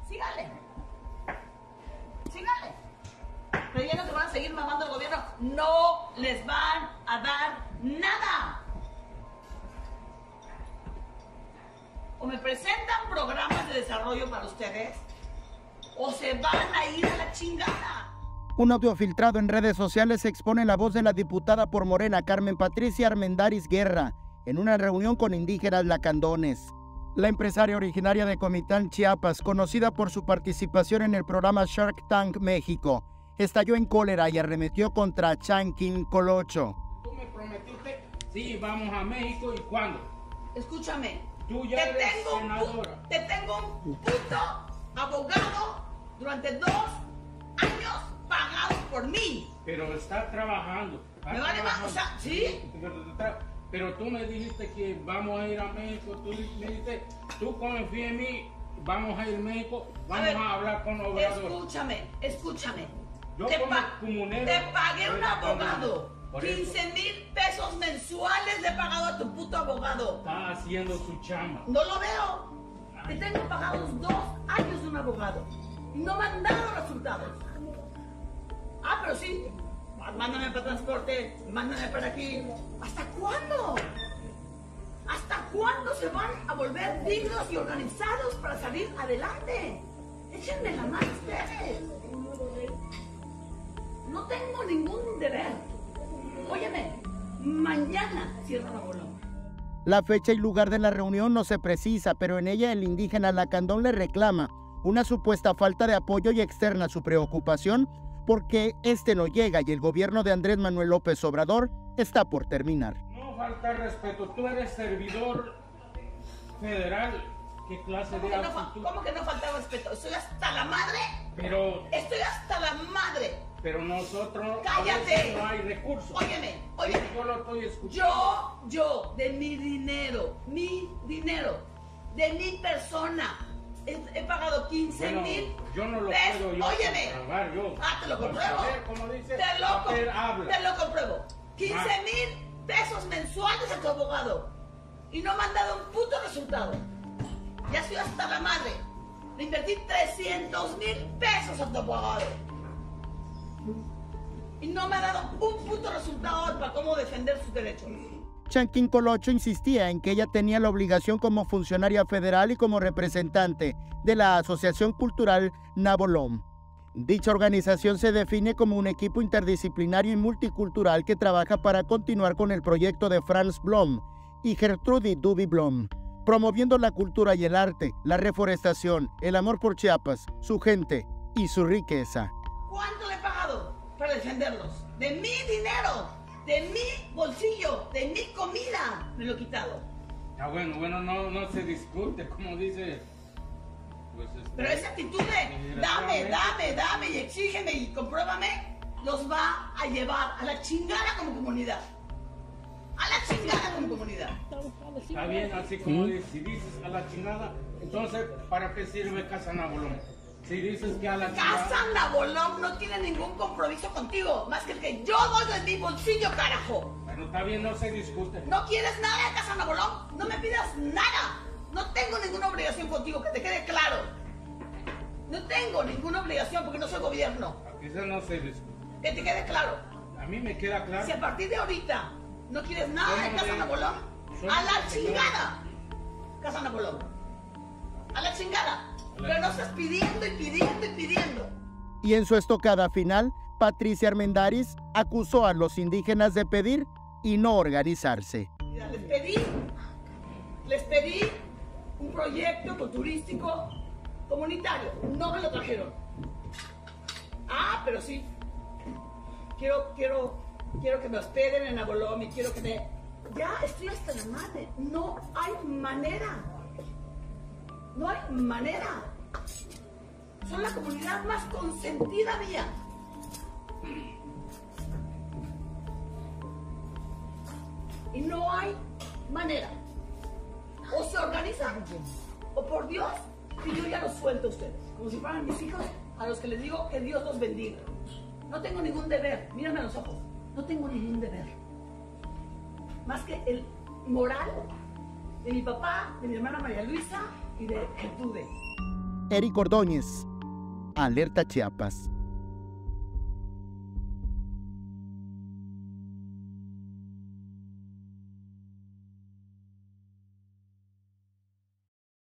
Sígale. Sígale. Creyendo que van a seguir mamando al gobierno. No les van a dar nada. O me presentan programas de desarrollo para ustedes, o se van a ir a la chingada. Un audio filtrado en redes sociales expone la voz de la diputada por Morena, Carmen Patricia Armendáriz Guerra, en una reunión con indígenas lacandones. La empresaria originaria de Comitán, Chiapas, conocida por su participación en el programa Shark Tank México, estalló en cólera y arremetió contra Chankin Colocho. Tú me prometiste, sí, vamos a México, ¿y cuándo? Escúchame, Tú ya eres senadora. te tengo un puto abogado durante 2 años pagado por mí. Pero está trabajando. Me vale más, o sea, ¿sí? Pero tú me dijiste que vamos a ir a México, tú me dijiste, tú confía en mí, vamos a ir a México, vamos a hablar con Obrador. Escúchame. Yo como comunero, te pagué un abogado. 15,000 pesos mensuales le he pagado a tu puto abogado. Está haciendo su chamba. No lo veo. Te tengo pagados 2 años de un abogado. Y no me han dado resultados. Ah, pero sí. Mándame para transporte, mándame para aquí. ¿Hasta cuándo? ¿Hasta cuándo se van a volver dignos y organizados para salir adelante? Échenme la mano ustedes. No tengo ningún deber. Óyeme, mañana cierra la bola. La fecha y lugar de la reunión no se precisa, pero en ella el indígena lacandón le reclama una supuesta falta de apoyo y externa su preocupación porque este no llega y el gobierno de Andrés Manuel López Obrador está por terminar. No falta respeto, tú eres servidor federal. ¿Qué clase de actitud? ¿Cómo que no falta respeto? Estoy hasta la madre. Estoy hasta la madre. Pero nosotros ¡cállate! No hay recursos. Óyeme. Yo lo estoy escuchando. Yo, de mi dinero, de mi persona, he pagado 15,000. Yo no lo pesos. puedo Óyeme. comprobar yo. Te lo compruebo. Como dice, te lo compruebo. 15,000 pesos mensuales a tu abogado. Y no me han dado un puto resultado. Ya estoy hasta la madre. Le invertí 300,000 pesos a tu abogado. Y no me ha dado un puto resultado para cómo defender sus derechos. Chankin Colocho insistía en que ella tenía la obligación como funcionaria federal y como representante de la Asociación Cultural Nabolom. Dicha organización se define como un equipo interdisciplinario y multicultural que trabaja para continuar con el proyecto de Franz Blom y Gertrudis Duby Blom, promoviendo la cultura y el arte, la reforestación, el amor por Chiapas, su gente y su riqueza. ¿Cuánto le he pagado para defenderlos? De mi dinero, de mi bolsillo, de mi comida, me lo he quitado. Bueno, no se discute, como dice. Pues pero esa actitud de dame y exígeme y compruébame, los va a llevar a la chingada como comunidad. A la chingada como comunidad. Está bien, así como si dices a la chingada, entonces ¿para qué sirve Casa Nabolón? Si dices que a la chingada... Casa Nabolón no tiene ningún compromiso contigo, más que el que yo doy de mi bolsillo, carajo. Bueno, está bien, no se discute. ¿No quieres nada de Casa Nabolón? No me pidas nada. No tengo ninguna obligación contigo, que te quede claro. No tengo ninguna obligación porque no soy gobierno. Aquí no se discute. Que te quede claro. A mí me queda claro. Si a partir de ahorita no quieres nada de Casa Nabolón, a la chingada. Casa Nabolón. A la chingada. Pero no estás pidiendo y pidiendo. Y en su estocada final, Patricia Armendáriz acusó a los indígenas de pedir y no organizarse. Les pedí un proyecto turístico comunitario. No me lo trajeron. Pero sí. Quiero que me hospeden en Nabolom y quiero que me... Ya estoy hasta la madre. No hay manera. Son la comunidad más consentida mía. Y no hay manera. O se organizan, o por Dios, y yo ya los suelto a ustedes. Como si fueran mis hijos, a los que les digo que Dios los bendiga. No tengo ningún deber, mírame a los ojos. No tengo ningún deber. Más que el moral de mi papá, de mi hermana María Luisa y de Gertrude. Eric Ordóñez, Alerta Chiapas.